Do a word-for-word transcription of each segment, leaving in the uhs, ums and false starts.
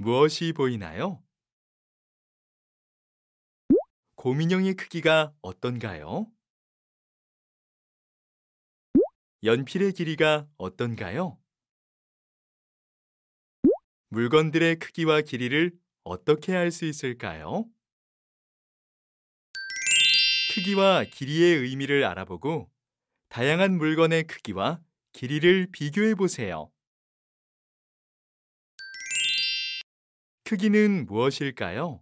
무엇이 보이나요? 곰인형의 크기가 어떤가요? 연필의 길이가 어떤가요? 물건들의 크기와 길이를 어떻게 알 수 있을까요? 크기와 길이의 의미를 알아보고 다양한 물건의 크기와 길이를 비교해 보세요. 크기는 무엇일까요?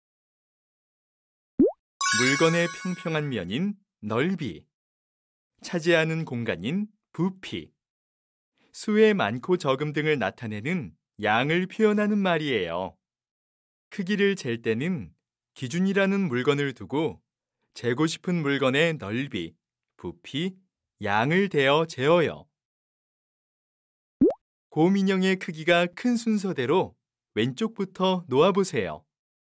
물건의 평평한 면인 넓이, 차지하는 공간인 부피, 수의 많고 적음 등을 나타내는 양을 표현하는 말이에요. 크기를 잴 때는 기준이라는 물건을 두고 재고 싶은 물건의 넓이, 부피, 양을 대어 재어요. 곰 인형의 크기가 큰 순서대로 왼쪽부터 놓아보세요.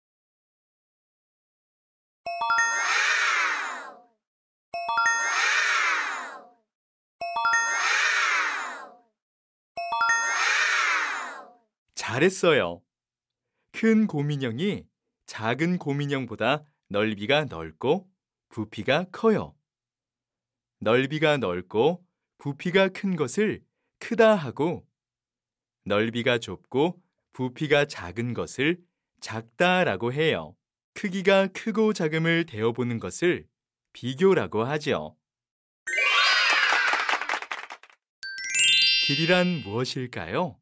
잘했어요. 큰 곰인형이 작은 곰인형보다 넓이가 넓고 부피가 커요. 넓이가 넓고 부피가 큰 것을 크다 하고 넓이가 좁고 부피가 작은 것을 작다라고 해요. 크기가 크고 작음을 대어보는 것을 비교라고 하죠. 길이란 무엇일까요?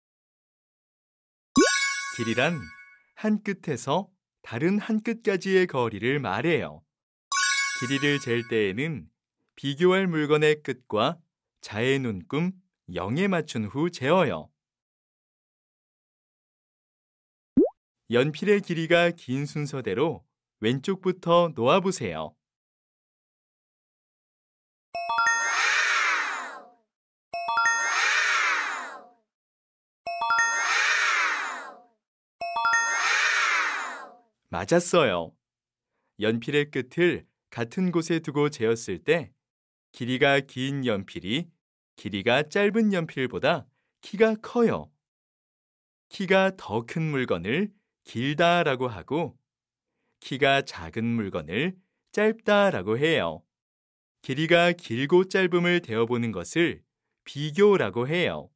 길이란 한 끝에서 다른 한 끝까지의 거리를 말해요. 길이를 잴 때에는 비교할 물건의 끝과 자의 눈금 영에 맞춘 후 재어요. 연필의 길이가 긴 순서대로 왼쪽부터 놓아보세요. 맞았어요. 연필의 끝을 같은 곳에 두고 재었을 때 길이가 긴 연필이 길이가 짧은 연필보다 키가 커요. 키가 더 큰 물건을 길다라고 하고 키가 작은 물건을 짧다라고 해요. 길이가 길고 짧음을 대어보는 것을 비교라고 해요.